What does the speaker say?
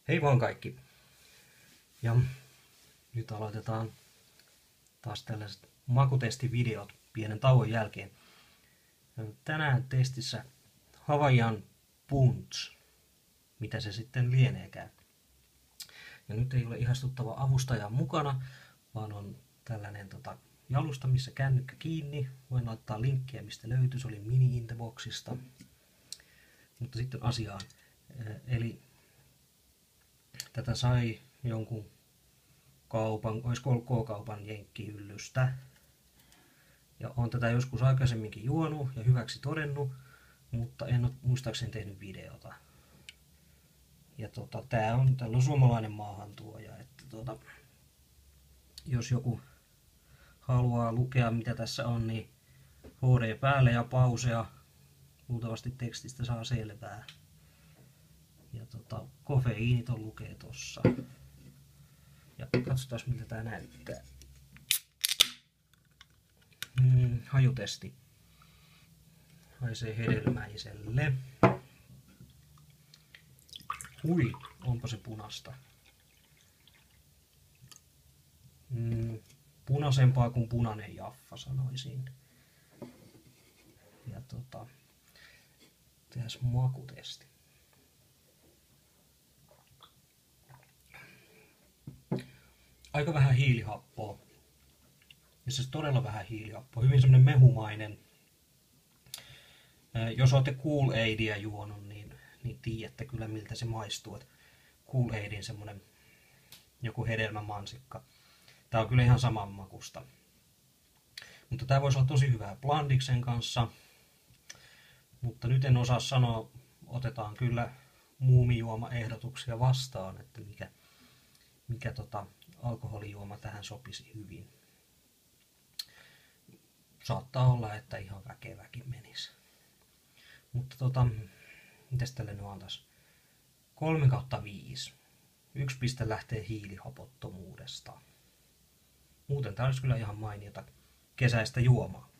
Hei vaan kaikki! Ja nyt aloitetaan taas tällaiset makutestivideot pienen tauon jälkeen. Tänään testissä Hawaiian Punch. Mitä se sitten lieneekään. Ja nyt ei ole ihastuttava avustaja mukana, vaan on tällainen jalusta, missä kännykkä kiinni. Voin laittaa linkkiä, mistä löytyy. Se oli Mini in the Boxista. Mutta sitten asiaan. Eli tätä sai jonkun kaupan, olisiko ollut K-kaupan jenkkihyllystä. Ja olen tätä joskus aikaisemminkin juonut ja hyväksi todennut, mutta en ole muistaakseni tehnyt videota. Ja tällä on suomalainen maahantuoja, että jos joku haluaa lukea mitä tässä on, niin HD päälle ja pausea. Luultavasti tekstistä saa selvää. Ja kofeiiniton lukee tossa. Ja katsotaan miltä tää näyttää. Hajutesti. Haisee hedelmäiselle. Hui, onpa se punasta. Punaisempaa kuin punainen jaffa, sanoisin. Ja tehdään makutesti. Aika vähän hiilihappoa. Ja siis todella vähän hiilihappoa. Hyvin semmonen mehumainen. Jos olette Kool Aidia juonut, niin tiedätte kyllä miltä se maistuu. Kool Aidin semmonen joku hedelmämansikka. Tää on kyllä ihan saman makusta. Mutta tää voisi olla tosi hyvää blandiksen kanssa. Mutta nyt en osaa sanoa, otetaan kyllä muumijuomaehdotuksia vastaan, että mikä alkoholijuoma tähän sopisi hyvin. Saattaa olla, että ihan väkeväkin menisi. Mutta mitäs tälle nyt antais? 3/5. 1 piste lähtee hiilihapottomuudesta. Muuten tää olisi kyllä ihan mainiota kesäistä juomaa.